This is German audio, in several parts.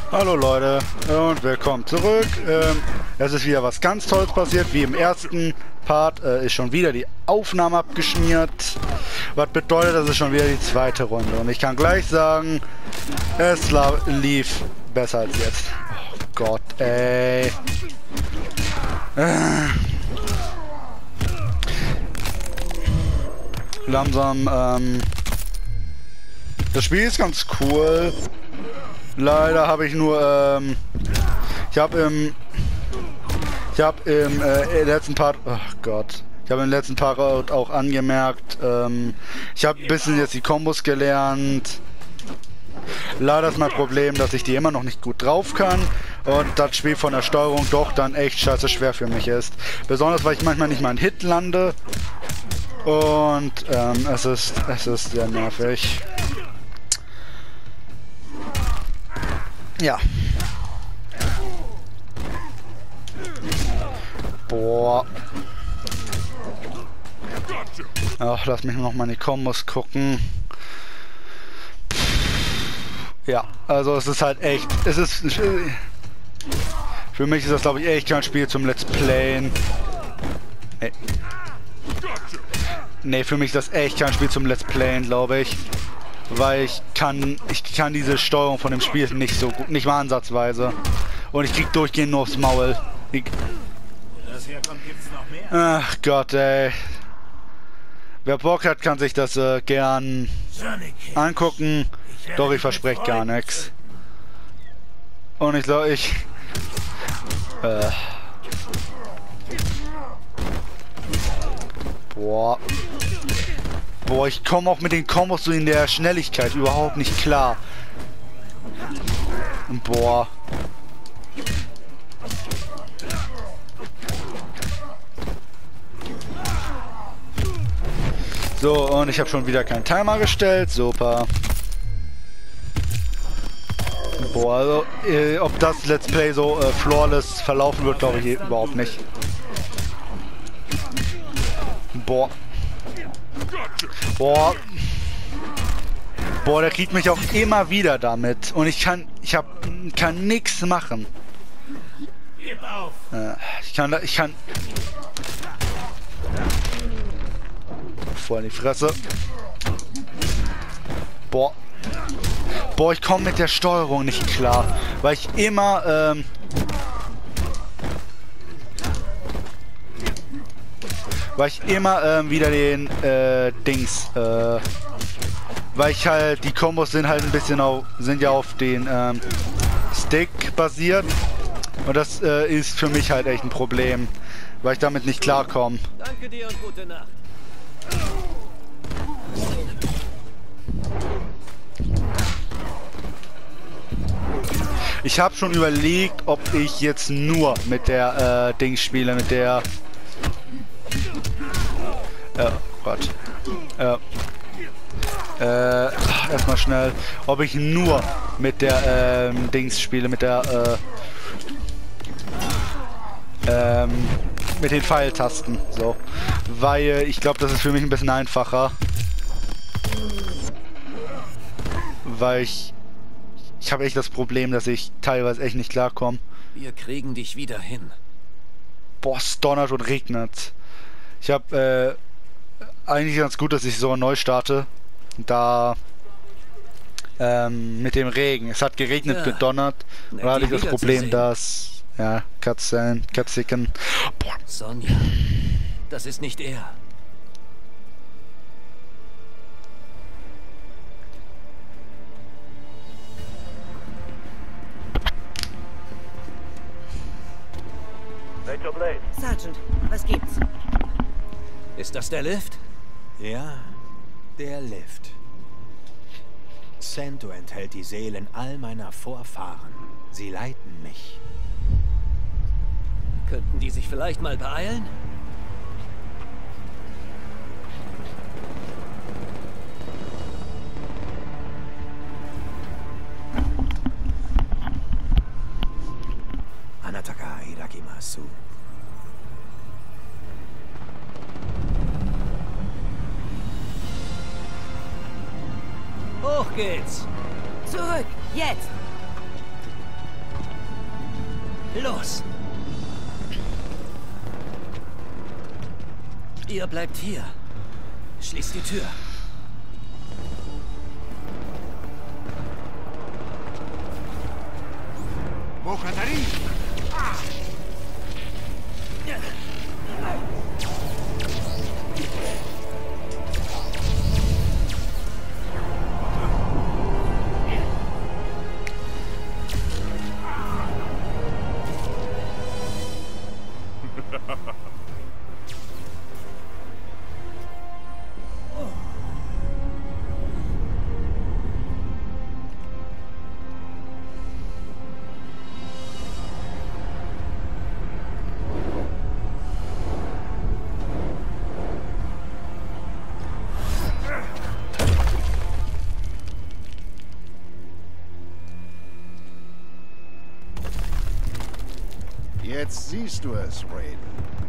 Hallo Leute und willkommen zurück. Es ist wieder was ganz Tolles passiert. Wie im ersten Part ist schon wieder die Aufnahme abgeschmiert. Was bedeutet, das ist schon wieder die zweite Runde. Und ich kann gleich sagen, es lief besser als jetzt. Oh Gott, ey. Langsam, das Spiel ist ganz cool. Leider habe ich nur, ich habe im letzten Part, oh Gott, ich habe im letzten Part auch angemerkt, ich habe ein bisschen jetzt die Kombos gelernt. Leider ist mein Problem, dass ich die immer noch nicht gut drauf kann und das Spiel von der Steuerung doch dann echt scheiße schwer für mich ist. Besonders, weil ich manchmal nicht mal einen Hit lande und es ist sehr nervig. Ja. Boah. Ach, lass mich noch mal in die Kombos gucken. Ja, also es ist halt echt. Für mich ist das, glaube ich, echt kein Spiel zum Let's Playen. Nee, für mich ist das echt kein Spiel zum Let's Playen, glaube ich. Weil ich kann diese Steuerung von dem Spiel nicht so gut, nicht mal ansatzweise. Und ich krieg durchgehend nur aufs Maul. Ach Gott, ey. Wer Bock hat, kann sich das gern angucken. Doch ich verspreche gar nichts. Und ich glaube, Boah. Boah, ich komme auch mit den Kombos so in der Schnelligkeit überhaupt nicht klar. Boah. So, und ich habe schon wieder keinen Timer gestellt. Super. Boah, also, ob das Let's Play so flawless verlaufen wird, glaube ich überhaupt nicht. Boah. Boah. Boah, der kriegt mich auch immer wieder damit. Und ich kann nichts machen. Ich kann. Voll in die Fresse. Boah. Boah, ich komme mit der Steuerung nicht klar. Weil ich immer, wieder den weil ich halt, die Kombos sind halt ein bisschen sind ja auf den Stick basiert und das ist für mich halt echt ein Problem, weil ich damit nicht klarkomme. Danke dir und gute Nacht. Ich habe schon überlegt, ob ich jetzt nur mit der Dings spiele, mit der Gott. Erstmal schnell. Ob ich nur mit der Dings spiele, mit der mit den Pfeiltasten. So. Weil ich glaube, das ist für mich ein bisschen einfacher. Weil ich habe echt das Problem, dass ich teilweise echt nicht klarkomme. Wir kriegen dich wieder hin. Boah, es donnert und regnet. Ich habe eigentlich ganz gut, dass ich so neu starte. Da mit dem Regen. Es hat geregnet, gedonnert. Und da hatte ich das Problem, dass ja, Cutscene. Sonja, das ist nicht er. Major Blade. Sergeant, was gibt's? Ist das der Lift? Ja, der Lift. Sento enthält die Seelen all meiner Vorfahren. Sie leiten mich. Könnten die sich vielleicht mal beeilen? Anataka irakimasu. Hoch geht's! Zurück, jetzt! Los! Ihr bleibt hier. Schließt die Tür. Mokatari! Jetzt siehst du es, Raiden.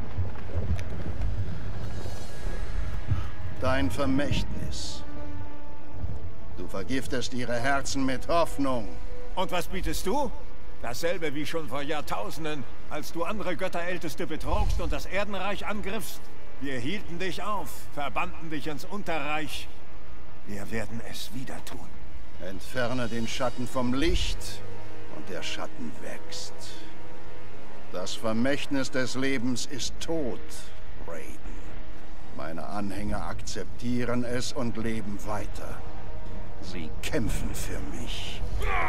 Dein Vermächtnis. Du vergiftest ihre Herzen mit Hoffnung. Und was bietest du? Dasselbe wie schon vor Jahrtausenden, als du andere Götterälteste betrogst und das Erdenreich angriffst. Wir hielten dich auf, verbannten dich ins Unterreich. Wir werden es wieder tun. Entferne den Schatten vom Licht und der Schatten wächst. Das Vermächtnis des Lebens ist tot, Raiden. Meine Anhänger akzeptieren es und leben weiter. Sie kämpfen für mich.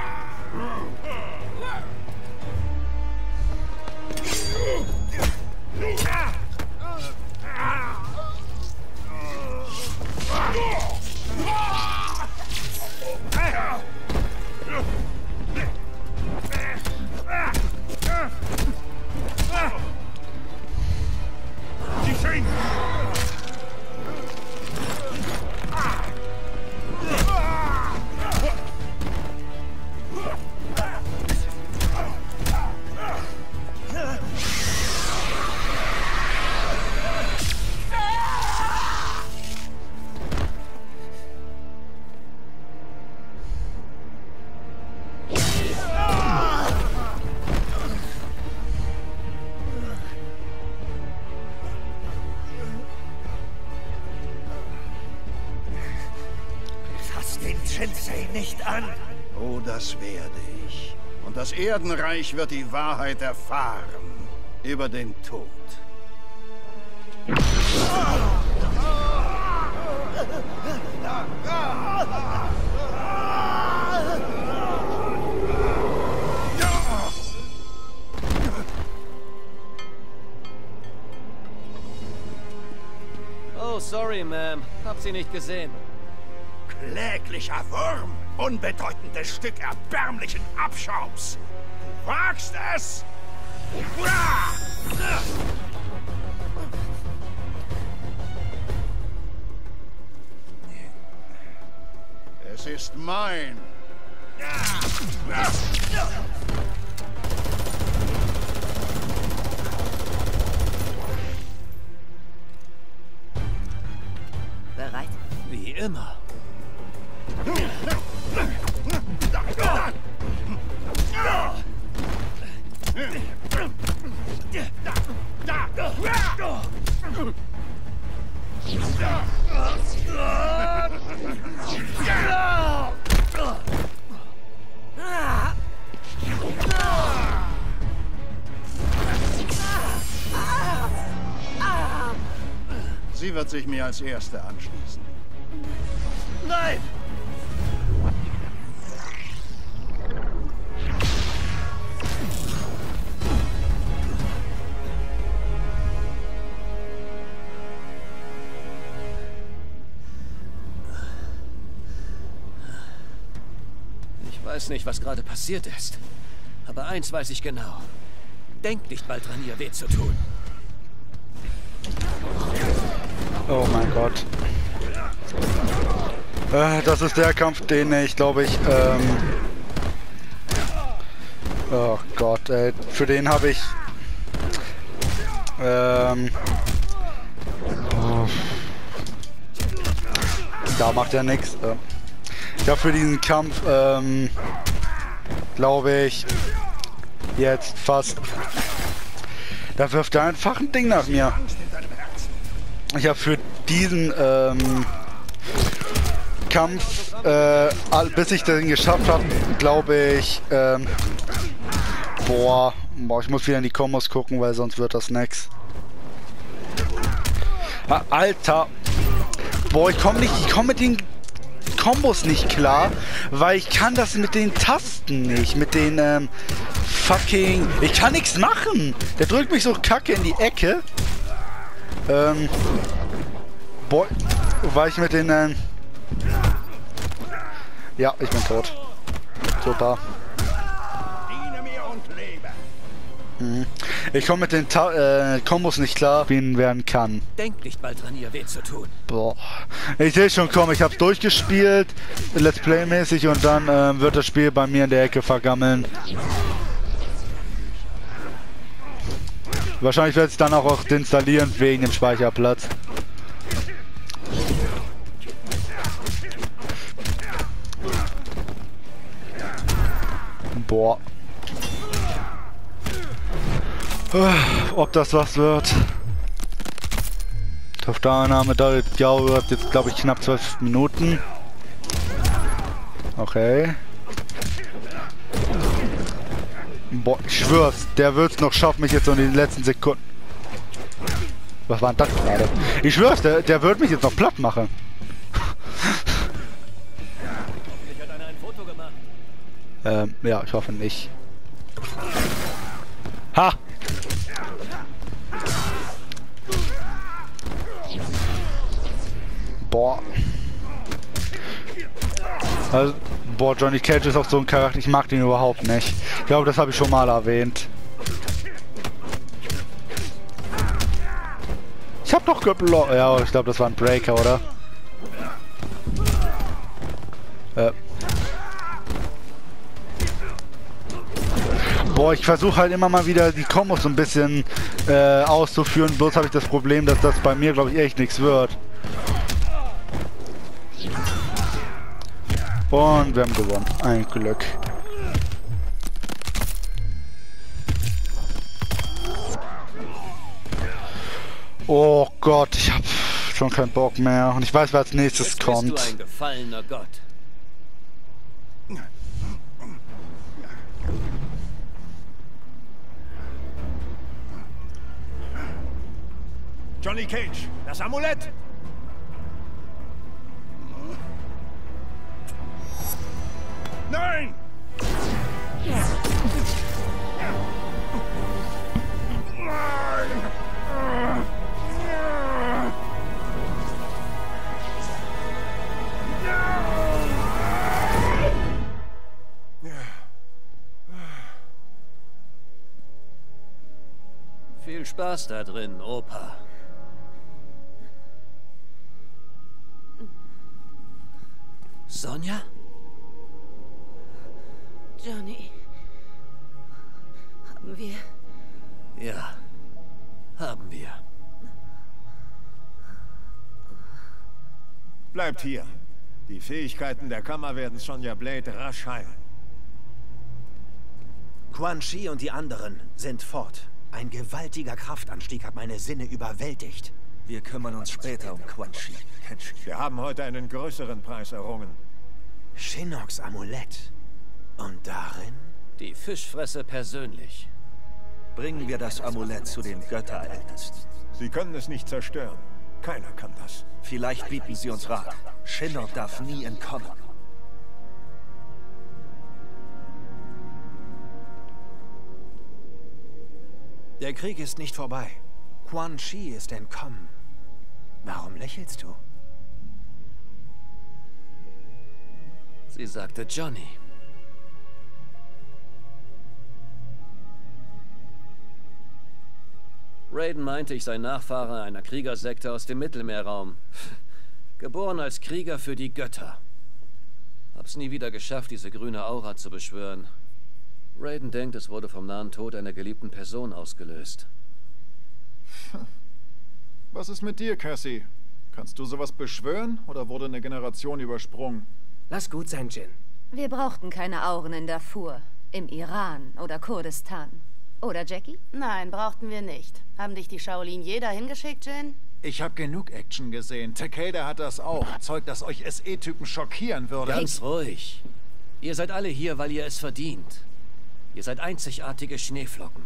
Nicht an! Oh, das werde ich. Und das Erdenreich wird die Wahrheit erfahren über den Tod. Oh, sorry, Ma'am. Hab sie nicht gesehen. Kläglicher Wurm! Unbedeutendes Stück erbärmlichen Abschaums! Du wagst es! Es ist mein. Bereit? Wie immer. Sie wird sich mir als Erste anschließen. Nein! Ich weiß nicht, was gerade passiert ist. Aber eins weiß ich genau. Denkt nicht mal dran, ihr weh zu tun. Oh mein Gott. Das ist der Kampf, den ich, glaube ich, oh Gott, ey. Für den habe ich, oh. Da macht er nichts. Ich habe für diesen Kampf, glaube ich, Jetzt, fast. Da wirft er einfach ein Ding nach mir. Ich habe für diesen Kampf, bis ich den geschafft habe, glaube ich, boah, ich muss wieder in die Kombos gucken, weil sonst wird das nix. Alter. Boah, ich komme mit den Kombos nicht klar, weil ich kann das mit den Tasten nicht, mit den fucking... Ich kann nichts machen. Der drückt mich so kacke in die Ecke. Boah, weil ich mit den... Ja, ich bin tot. Super. Ich komme mit den Kombos nicht klar, wie ihn werden kann. Denkt nicht bald dran, ihr weh zu tun. Boah. Ich sehe schon kommen, ich hab's durchgespielt, Let's Play-mäßig, und dann wird das Spiel bei mir in der Ecke vergammeln. Wahrscheinlich werde ich dann auch deinstallieren wegen dem Speicherplatz. Boah. Ob das was wird. Die Aufnahme dauert jetzt, glaube ich, knapp 12 Minuten. Okay. Boah, ich schwör's, der wird's noch schaffen, mich jetzt so in den letzten Sekunden. Was war denn das gerade? Ich schwör's, der wird mich jetzt noch platt machen. Hat einer ein Foto gemacht? Ja, ich hoffe nicht. Ha! Boah. Also, boah, Johnny Cage ist auch so ein Charakter, ich mag den überhaupt nicht. Ich glaube, das habe ich schon mal erwähnt. Ich hab doch geblockt. Ja, ich glaube, das war ein Breaker, oder? Boah, ich versuche halt immer mal wieder die Kombos so ein bisschen auszuführen. Bloß habe ich das Problem, dass das bei mir, glaube ich, echt nichts wird. Und wir haben gewonnen. Ein Glück. Oh Gott, ich habe schon keinen Bock mehr. Und ich weiß, was als nächstes Jetzt kommt. bist du ein gefallener Gott. Johnny Cage, das Amulett! Nein! Viel Spaß da drin, Opa. Sonja? Johnny. Haben wir... Ja, haben wir. Bleibt hier. Die Fähigkeiten der Kammer werden Sonya Blade rasch heilen. Quan Chi und die anderen sind fort. Ein gewaltiger Kraftanstieg hat meine Sinne überwältigt. Wir kümmern uns später um Quan Chi, Kenshi. Wir haben heute einen größeren Preis errungen. Shinnok's Amulett. Und darin? Die Fischfresse persönlich. Bringen wir das Amulett zu den Götterältesten. Sie können es nicht zerstören. Keiner kann das. Vielleicht bieten sie uns Rat. Shinnok darf nie entkommen. Der Krieg ist nicht vorbei. Quan Chi ist entkommen. Warum lächelst du? Sie sagte Johnny. Raiden meinte, ich sei Nachfahre einer Kriegersekte aus dem Mittelmeerraum. Geboren als Krieger für die Götter. Hab's nie wieder geschafft, diese grüne Aura zu beschwören. Raiden denkt, es wurde vom nahen Tod einer geliebten Person ausgelöst. Was ist mit dir, Cassie? Kannst du sowas beschwören oder wurde eine Generation übersprungen? Lass gut sein, Jin. Wir brauchten keine Auren in Darfur. Im Iran oder Kurdistan. Oder, Jackie? Nein, brauchten wir nicht. Haben dich die Shaolin jeder hingeschickt, Jin? Ich habe genug Action gesehen. Takeda hat das auch. Zeug, das euch SE-Typen schockieren würde. Ganz ruhig. Ihr seid alle hier, weil ihr es verdient. Ihr seid einzigartige Schneeflocken.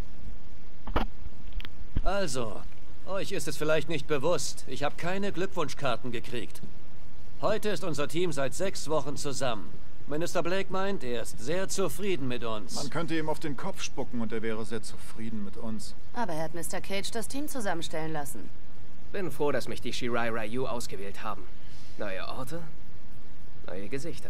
Also, euch ist es vielleicht nicht bewusst. Ich habe keine Glückwunschkarten gekriegt. Heute ist unser Team seit 6 Wochen zusammen. Minister Blake meint, er ist sehr zufrieden mit uns. Man könnte ihm auf den Kopf spucken und er wäre sehr zufrieden mit uns. Aber er hat Mr. Cage das Team zusammenstellen lassen. Bin froh, dass mich die Shirai Ryu ausgewählt haben. Neue Orte, neue Gesichter.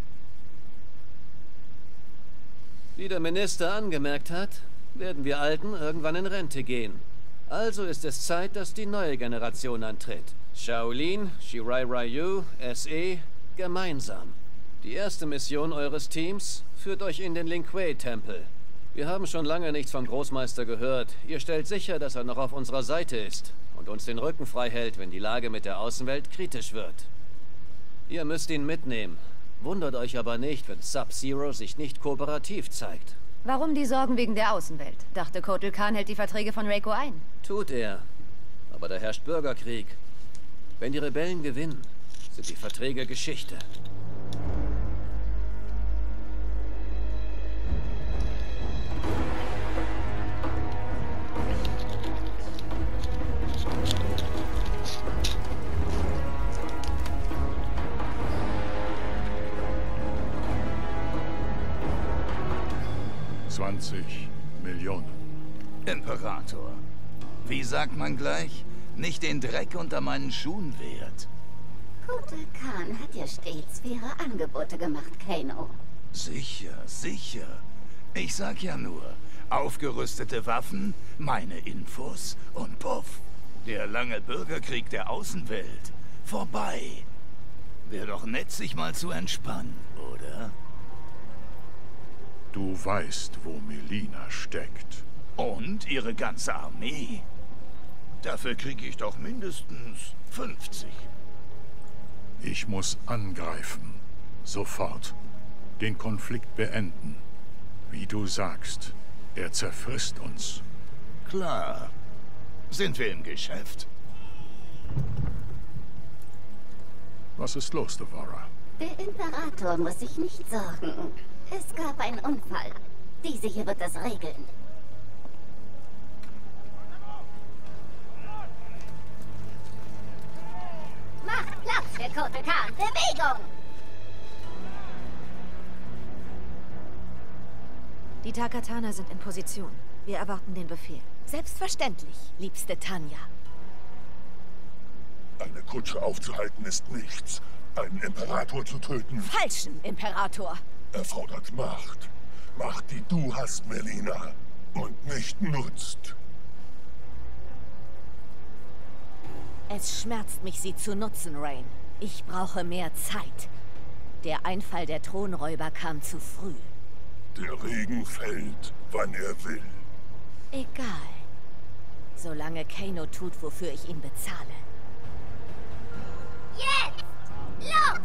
Wie der Minister angemerkt hat, werden wir Alten irgendwann in Rente gehen. Also ist es Zeit, dass die neue Generation antritt. Shaolin, Shirai Ryu, SE, gemeinsam. Die erste Mission eures Teams führt euch in den Lin Kuei-Tempel. Wir haben schon lange nichts vom Großmeister gehört. Ihr stellt sicher, dass er noch auf unserer Seite ist und uns den Rücken frei hält, wenn die Lage mit der Außenwelt kritisch wird. Ihr müsst ihn mitnehmen. Wundert euch aber nicht, wenn Sub-Zero sich nicht kooperativ zeigt. Warum die Sorgen wegen der Außenwelt? Dachte Kotal Khan hält die Verträge von Reiko ein. Tut er. Aber da herrscht Bürgerkrieg. Wenn die Rebellen gewinnen, sind die Verträge Geschichte. Millionen. Imperator. Wie sagt man gleich? Nicht den Dreck unter meinen Schuhen wert. Kotal Khan hat dir stets faire Angebote gemacht, Kano. Sicher, sicher. Ich sag ja nur, aufgerüstete Waffen, meine Infos und puff. Der lange Bürgerkrieg der Außenwelt. Vorbei. Wäre doch nett, sich mal zu entspannen, oder? Du weißt, wo Melina steckt. Und ihre ganze Armee. Dafür kriege ich doch mindestens 50. Ich muss angreifen. Sofort. Den Konflikt beenden. Wie du sagst, er zerfrisst uns. Klar. Sind wir im Geschäft? Was ist los, Devora? Der Imperator muss sich nicht sorgen. Es gab einen Unfall. Diese hier wird das regeln. Macht Platz für Kotal Khan. Bewegung! Die Takataner sind in Position. Wir erwarten den Befehl. Selbstverständlich, liebste Tanya. Eine Kutsche aufzuhalten ist nichts. Einen Imperator zu töten... Falschen Imperator. ...erfordert Macht. Macht, die du hast, Melina. Und nicht nutzt. Es schmerzt mich, sie zu nutzen, Rain. Ich brauche mehr Zeit. Der Einfall der Thronräuber kam zu früh. Der Regen fällt, wann er will. Egal. Solange Kano tut, wofür ich ihn bezahle. Jetzt! Los!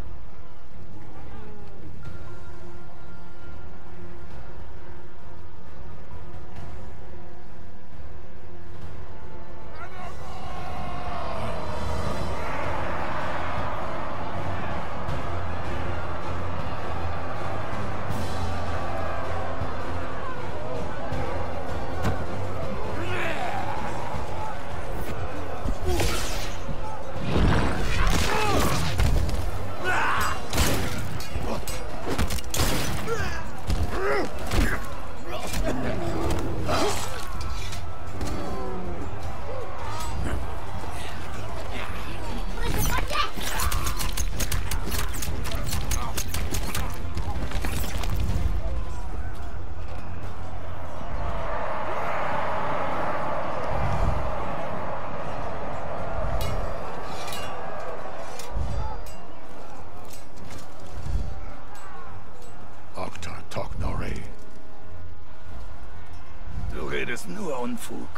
Du redest nur Unfug.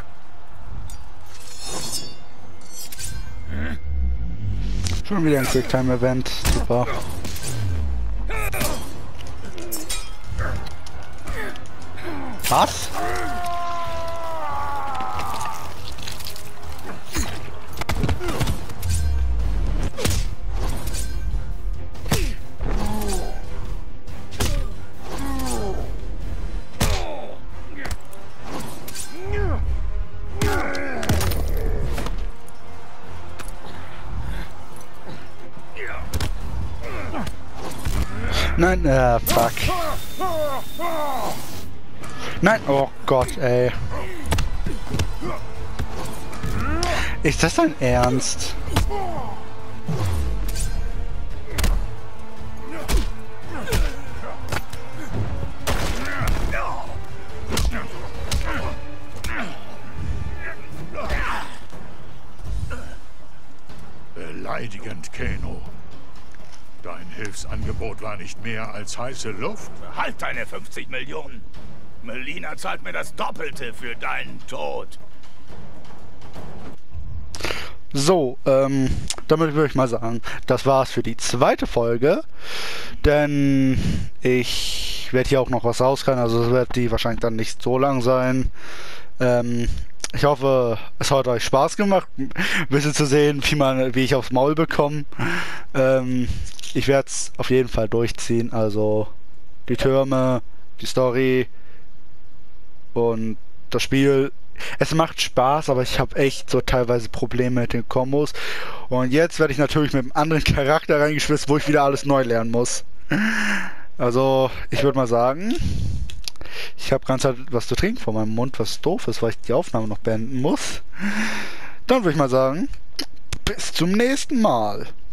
Schon wieder ein Quicktime-Event. Super. Was? Nein, fuck. Nein, oh Gott, ey. Ist das dein Ernst? Beleidigend, Kano. Dein Hilfsangebot war nicht mehr als heiße Luft. Halt deine 50 Millionen. Melina zahlt mir das Doppelte für deinen Tod. So, damit würde ich mal sagen, das war's für die zweite Folge. Denn ich werde hier auch noch was rausrennen, also wird die wahrscheinlich dann nicht so lang sein. Ich hoffe, es hat euch Spaß gemacht, ein bisschen zu sehen, wie ich aufs Maul bekomme. Ich werde es auf jeden Fall durchziehen, also die Türme, die Story und das Spiel. Es macht Spaß, aber ich habe echt so teilweise Probleme mit den Kombos. Und jetzt werde ich natürlich mit einem anderen Charakter reingeschmissen, wo ich wieder alles neu lernen muss. Also, ich würde mal sagen, ich habe ganz halt was zu trinken vor meinem Mund, was doof ist, weil ich die Aufnahme noch beenden muss. Dann würde ich mal sagen, bis zum nächsten Mal.